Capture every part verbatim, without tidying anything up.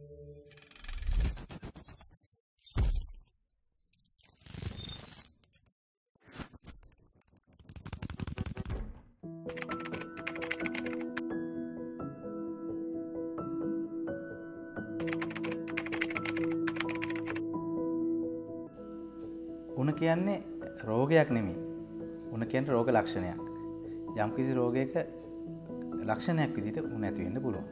උණ කියන්නේ රෝගයක් නෙමෙයි. උණ කියන්නේ රෝග ලක්ෂණයක්. යම්කිසි රෝගයක ලක්ෂණයක් විදිහට උණ ඇති වෙන්න පුළුවන්.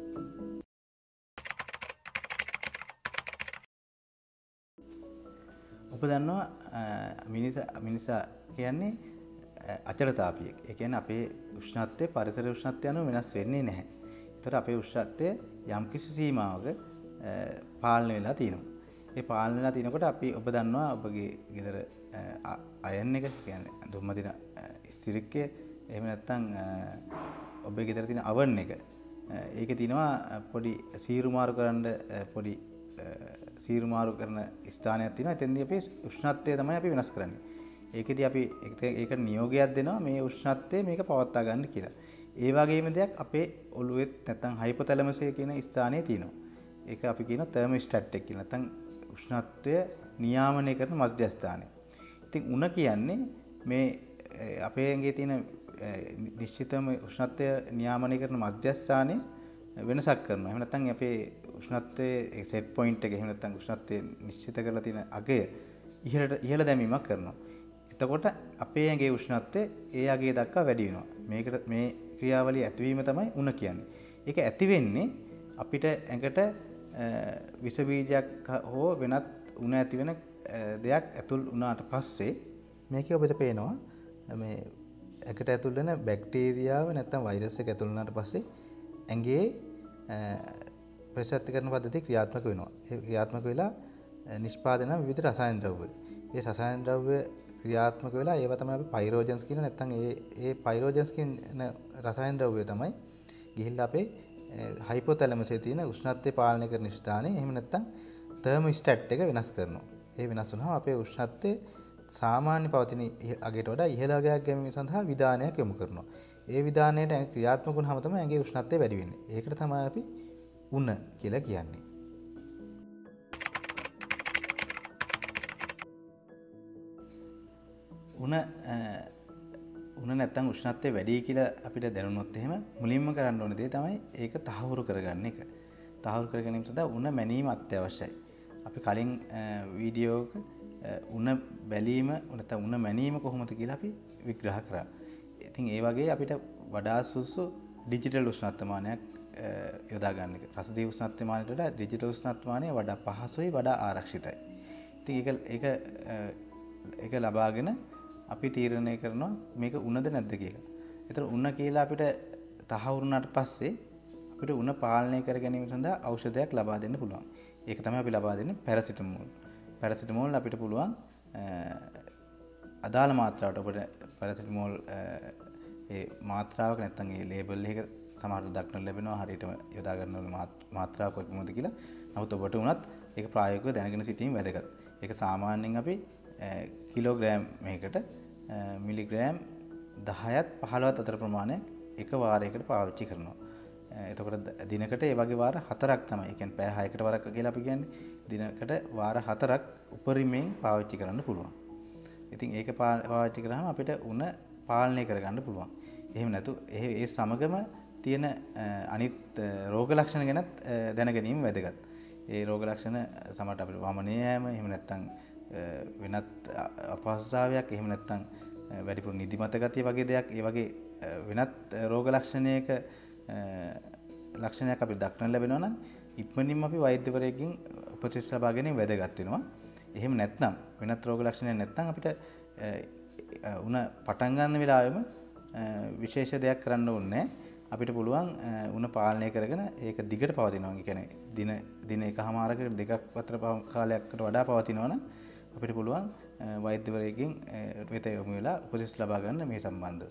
ඔබ දන්නවා මිනිසා මිනිසා කියන්නේ අචලතාපියෙක්. ඒ කියන්නේ අපේ උෂ්ණත්වය පරිසර උෂ්ණත්වය අනුව වෙනස් වෙන්නේ නැහැ. ඒතර අපේ උෂ්ණත්වය යම්කිසි සීමාවක පාලනය වෙලා තියෙනවා. ඒ පාලනය වෙලා තිනකොට අපි ඔබ දන්නවා ඔබගේ ගෙදර අයන් එක කියන්නේ දුම්මදින ස්තිරික්කය එහෙම නැත්නම් ඔබේ ගෙදර තියෙන අවන් එක ඒකේ තියෙනවා පොඩි සීරු මාරු කරන්න පොඩි සීරු මාරු කරන ස්ථානයක් තියෙනවා. එතෙන්දී අපි උෂ්ණත්වය තමයි අපි වෙනස් කරන්නේ. ඒකෙදී අපි ඒකට නියෝගයක් දෙනවා මේ උෂ්ණත්වය මේක පවත්වා ගන්න කියලා. ඒ වගේම දෙයක් අපේ ඔළුවේ නැත්නම් හයිපොතැලමස් කියන ස්ථානයේ තියෙනවා. ඒක අපි කියනවා තර්මෝස්ටැට් එක කියලා. නැත්නම් උෂ්ණත්වය නියාමනය කරන මධ්‍යස්ථානය. ඉතින් උණ කියන්නේ මේ අපේ ඇඟේ තියෙන නිශ්චිතම උෂ්ණත්වය නියාමනය කරන මධ්‍යස්ථානයේ වෙනසක් කරනවා. එහෙම නැත්නම් අපේ උෂ්ණත්වයේ සෙට් පොයින්ට් එක එහෙම නැත්නම් උෂ්ණත්වය නිශ්චිත කරලා තියෙන අගය ඉහළට ඉහළ දැමීමක් කරනවා. එතකොට අපේ ඇඟේ උෂ්ණත්වය ඒ අගය දක්වා වැඩි වෙනවා. මේකට මේ ක්‍රියාවලිය ඇතිවීම තමයි උණ කියන්නේ. ඒක ඇති වෙන්නේ අපිට ඇඟට විස බීජයක් හෝ වෙනත් උණ ඇති වෙන දෙයක් ඇතුල් වුණාට පස්සේ මේකේ ඔබට පේනවා මේ ඇඟට ඇතුල් වෙන බැක්ටීරියාව නැත්නම් වෛරස් එක ඇතුල් වුණාට පස්සේ ඇඟේ ප්‍රතිශක්තිකරණ පද්ධතිය ක්‍රියාත්මක වෙනවා. ඒ ක්‍රියාත්මක වෙලා නිෂ්පාදන විවිධ රසායන ද්‍රව්‍ය. ඒ රසායන ද්‍රව්‍ය ක්‍රියාත්මක වෙලා ඒවා තමයි අපි පයිරෝජන්ස් කියන නැත්නම් ඒ ඒ පයිරෝජන්ස් කියන රසායන ද්‍රව්‍ය තමයි ගිහිල්ලා අපේ හයිපොතැලමසේ තියෙන උෂ්ණත්වය පාලනය කරන ස්ථානයේ එහෙම නැත්නම් තර්මෝස්ටැට් එක වෙනස් කරනවා. ඒ වෙනස් වුණාම අපේ උෂ්ණත්වය සාමාන්‍ය පවතින අගයට වඩා ඉහළ අගයක් ගැනීම සඳහා විධානයක් යොමු කරනවා. ඒ විධානයට ක්‍රියාත්මක වුණාම තමයි ඇඟේ උෂ්ණත්වය වැඩි වෙන්නේ. ඒකට තමයි අපි උණ කියලා කියන්නේ. උණ උණ නැත්තම් උෂ්ණත්වය වැඩි කියලා අපිට දැනුනොත් එහෙම මුලින්ම කරන්න ඕන දේ තමයි ඒක තහවුරු කරගන්න එක. තහවුරු කර ගැනීම සඳහා උණ මැනීම අත්‍යවශ්‍යයි. අපි කලින් වීඩියෝක උණ බැලීම නැත්නම් උණ මැනීම කොහොමද කියලා අපි විග්‍රහ කරා. ඉතින් ඒ වගේ අපිට වඩා සුසු ඩිජිටල් උෂ්ණත්වමානයක් යොදා ගන්න එක. රසදී උෂ්ණත්වමානයට වඩා ඩිජිටල් උෂ්ණත්වමානය වඩා පහසුයි වඩා ආරක්ෂිතයි. ඉතින් ඒක ඒක ඒක ලබාගෙන අපි තීරණය කරනවා මේක උණද නැද්ද කියලා. ඒතර උණ කියලා අපිට තහවුරු වුණාට පස්සේ අපිට උණ පාලනය කර ගැනීම සඳහා ಔಷධයක් ලබා දෙන්න පුළුවන්. ඒක තමයි අපි ලබා දෙන්නේ පැරසිටමෝල්. පැරසිටමෝල් අපිට පුළුවන් අදාළ මාත්‍රාවට ඔබට පැරසිටමෝල් ඒ මාත්‍රාවක නැත්නම් ඒ ලේබල් එක සමහරවිට දක්නට ලැබෙනවා හරියටම යොදා ගන්න ඕන මාත්‍රාව කොහොමද කියලා. නමුත් ඔබට උනත් ඒක ප්‍රායෝගිකව දැනගෙන සිටීම වැදගත්. ඒක සාමාන්‍යයෙන් අපි කිලෝග්‍රෑම් මේකට මිලිග්‍රෑම් දහයත් පහළොවත් අතර ප්‍රමාණයක් එක වාරයකට පාවිච්චි කරනවා. එතකොට දිනකට ඒ වගේ වාර හතරක් තමයි. ඒ කියන්නේ පැය හයකට වරක් කියලා අපි කියන්නේ. දිනකට වාර හතරක් උපරිමයෙන් පාවිච්චි කරන්න පුළුවන්. ඉතින් ඒක පාවිච්චි කරාම අපිට උණ පාලනය කරගන්න පුළුවන්. එහෙම නැතු ඒ සමගම තියෙන අනිත් රෝග ලක්ෂණ ගැනත් දැන ගැනීම වැදගත්. ඒ රෝග ලක්ෂණ සමහරට අපිට වමනය යෑම එහෙම නැත්නම් වෙනත් අපහසුතාවයක් එහෙම නැත්නම් වැඩිපුර නිදිමත ගතිය වගේ දෙයක් ඒ වගේ වෙනත් රෝග ලක්ෂණයක ලක්ෂණයක් අපිට දක්නට ලැබෙනවා නම් ඉක්මනින්ම අපි වෛද්‍යවරයෙක්ගෙන් උපදෙස් ලබා ගැනීම වැදගත් වෙනවා. එහෙම නැත්නම් වෙනත් රෝග ලක්ෂණයක් නැත්නම් අපිට උණ පටන් ගන්න වෙලාවෙම විශේෂ දෙයක් කරන්න ඕනේ. අපිට පුළුවන් උණ පාලනය කරගෙන ඒක දිගට පවතිනවා. ඒ කියන්නේ දින දින එකමාරකට දෙකක් අතර කාලයකට වඩා පවතිනවා නම් අපිට පුළුවන් වෛද්‍යවරයෙක්ගෙන් වෙත යොමු වෙලා උපදෙස් ලබා ගන්න මේ සම්බන්ධව.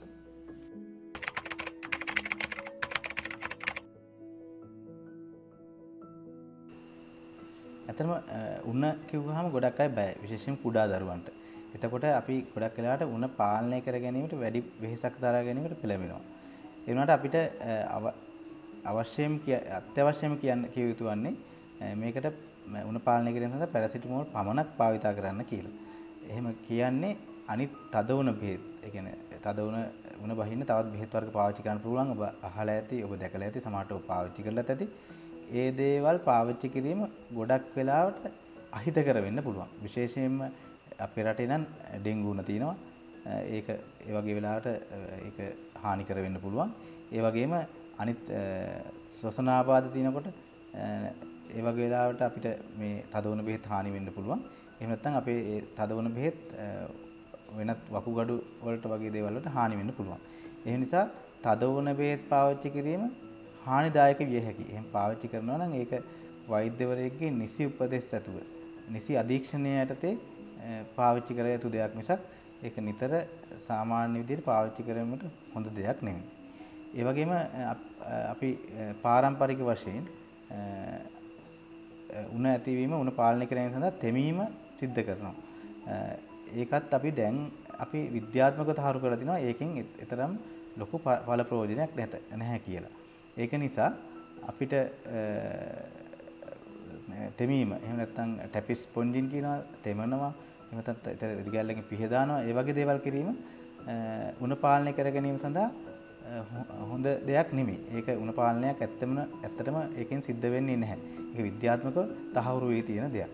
ඇත්තටම උණ කිව්වහම ගොඩක් අය බයයි. විශේෂයෙන් කුඩා දරුවන්ට. එතකොට අපි ගොඩක් වෙලාවට උණ පාලනය කර ගැනීමට වැඩි වෙහෙසක් දරා ගැනීමට පෙළඹෙනවා. ඒ වුණාට අපිට අවශ්‍යම අත්‍යවශ්‍යම කියන්න කිය යුතු වන්නේ මේකට උණ පාලනය කිරීම සඳහා පැරසිටමෝල් පමණක් භාවිතා කරන්න කියලා. එහෙම කියන්නේ අනිත් තද උණ බෙහෙත්. ඒ කියන්නේ තද උණ උණ බහින්න තවත් බෙහෙත් වර්ග පාවිච්චි කරන්න පුළුවන්. ඔබ අහලා ඇති, ඔබ දැකලා ඇති, සමහරට ඔබ පාවිච්චි කරලත් ඇති. ඒ දේවල් පාවිච්චි කිරීම ගොඩක් වෙලාවට අහිතකර වෙන්න පුළුවන්. විශේෂයෙන්ම අපේ රටේ නම් ඩෙන්ගු උණ තියෙනවා. ඒක ඒ වගේ වෙලාවට ඒක හානිකර වෙන්න පුළුවන්. ඒ වගේම අනිත් ශ්වසනාබාධ තියෙනකොට ඒ වගේ වෙලාවට අපිට මේ තද වුණ බෙහෙත් හානි වෙන්න පුළුවන්. එහෙම නැත්නම් අපේ ඒ තද වුණ බෙහෙත් වෙනත් වකුගඩු වලට වගේ දේවල් වලට හානි වෙන්න පුළුවන්. ඒ නිසා තද වුණ බෙහෙත් පාවිච්චි කිරීම හානිදායක විය හැකියි. එහෙම පාවිච්චි කරනවා නම් ඒක වෛද්‍යවරයෙක්ගේ නිසි උපදෙස් ඇතුව නිසි අධීක්ෂණය යටතේ පාවිච්චි කර යුතු දෙයක් මිසක් ඒක නිතර සාමාන්‍ය විදිහට පාවිච්චි කිරීමට හොඳ දෙයක් නෙමෙයි. ඒ වගේම අපි පාරම්පරික වශයෙන් උණ ඇතිවීම උණ පාලනය කිරීම සඳහා තෙමීම සිද්ධ කරනවා. ඒකත් අපි දැන් අපි විද්‍යාත්මකව තහවුරු කරලා තිනවා ඒකෙන් තරම් ලොකු ඵල ප්‍රයෝජනයක් නැත නැහැ කියලා. ඒක නිසා අපිට තෙමීම එහෙම නැත්නම් ටැපිස් ස්පොන්ජින් කියනවා තෙමනවා එහෙම නැත්නම් ඉතිගැල්ලකින් පිහ දානවා ඒ වගේ දේවල් කිරීම උණ පාලනය කර ගැනීම සඳහා හොඳ දෙයක් නෙමෙයි. ඒක උණ පාලනයක් ඇත්තම ඇත්තටම ඒකෙන් සිද්ධ වෙන්නේ නැහැ. ඒක විද්‍යාත්මකව තහවුරු වී තියෙන දෙයක්.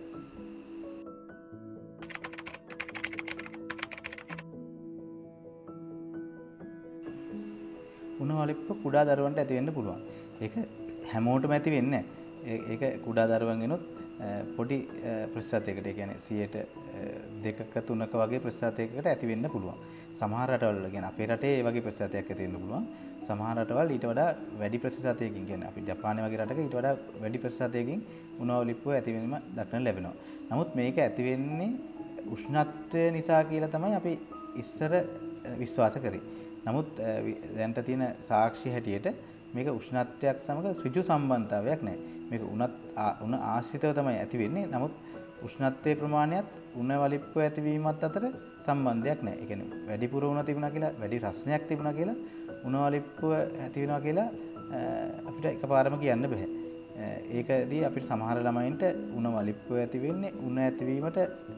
උණ වලිප්ප කුඩා දරුවන්ට ඇති වෙන්න පුළුවන්. ඒක හැමෝටම ඇති වෙන්නේ නැහැ. ඒක කුඩා දරුවන්ගෙනුත් පොඩි ප්‍රතිශතයකට ඒ කියන්නේ සියයට දෙකක තුනක වගේ ප්‍රතිශතයකට ඇති වෙන්න පුළුවන්. සමහර රටවල කියන්නේ අපේ රටේ ඒ වගේ ප්‍රතිශතයක් ඇති වෙන්න පුළුවන්. සමහර රටවල් ඊට වඩා වැඩි ප්‍රතිශතයකින් කියන්නේ අපි ජපානයේ වගේ රටක ඊට වඩා වැඩි ප්‍රතිශතයකින් උණවලිප්පුව ඇති වෙනීම දක්නට ලැබෙනවා. නමුත් මේක ඇති වෙන්නේ උෂ්ණත්වය නිසා කියලා තමයි අපි ඉස්සර විශ්වාස කරේ. නමුත් දැනට තියෙන සාක්ෂි හැටියට මේක උෂ්ණත්වයක් සමග ඍජු සම්බන්ධතාවයක් නැහැ. මේක උණත් උණ ආශ්‍රිතව තමයි ඇති වෙන්නේ. නමුත් උෂ්ණත්වයේ ප්‍රමාණයත් උණ වලිප්පුව ඇතිවීමත් අතර සම්බන්ධයක් නැහැ. ඒ කියන්නේ වැඩිපුර උණ තිබුණා කියලා වැඩි රසණයක් තිබුණා කියලා උණ වලිප්පුව ඇති වෙනවා කියලා අපිට එකපාරම කියන්න බෑ. ඒකදී අපිට සමහර ළමයින්ට උණ වලිප්පුව ඇති වෙන්නේ උණ ඇතිවීමට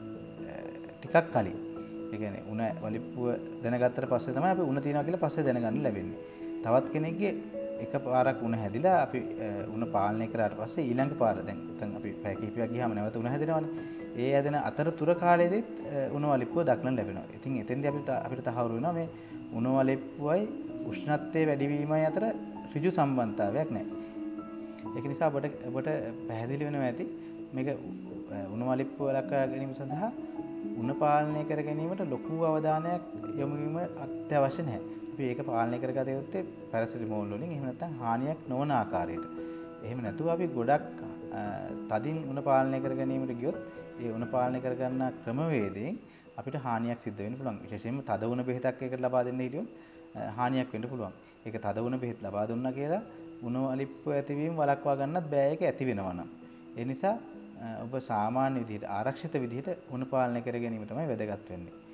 ටිකක් කලින්. ඒ කියන්නේ උණ වලිප්පුව දැනගත්තට පස්සේ තමයි අපි උණ තියනවා කියලා පස්සේ දැනගන්න ලැබෙන්නේ. තවත් කෙනෙක්ගේ එකපාරක් උණ හැදිලා අපි උණ පාලනය කරාට පස්සේ ඊළඟ පාර දැන් නැත්නම් අපි පැය කිහිපයක් ගියාම නැවත උණ හැදෙනවනේ. ඒ හැදෙන අතරතුර කාලෙදිත් උණ වලිප්පුව දක්නට ලැබෙනවා. ඉතින් එතෙන්දී අපිට අපිට තහවුරු වෙනවා මේ උණ වලිප්පුවයි උෂ්ණත්වයේ වැඩිවීමයි අතර ඍජු සම්බන්ධතාවයක් නැහැ. ඒක නිසා ඔබට ඔබට පැහැදිලි වෙනවා ඇති මේක උණ වලිප්පුව ලක්වා ගැනීම සඳහා උණ පාලනය කර ගැනීමට ලොකු අවධානයක් යොමු වීම අත්‍යවශ්‍ය නැහැ. අපි ඒක පාලනය කරගත යුත්තේ පැරසිටමෝල් වලින් එහෙම නැත්නම් හානියක් නොවන ආකාරයට. එහෙම නැතුව අපි ගොඩක් තදින් උණ පාලනය කර ගැනීමට ගියොත් ඒ උණ පාලනය කර ගන්න ක්‍රමවේදයෙන් අපිට හානියක් සිද්ධ වෙන්න පුළුවන්. විශේෂයෙන්ම තද උණ බෙහෙතක් එකට ලබා දෙන්න හිටියොත් හානියක් වෙන්න පුළුවන්. ඒක තද උණ බෙහෙත් ලබා දුන්නා කියලා උණ වලිප්පුව ඇතිවීම වළක්වා ගන්නත් බෑ ඒක ඇති වෙනවා නම්. ඒ නිසා ඔබ සාමාන්‍ය විදිහට ආරක්ෂිත විදිහට උණ පාලනය කර ගැනීම තමයි වැදගත් වෙන්නේ.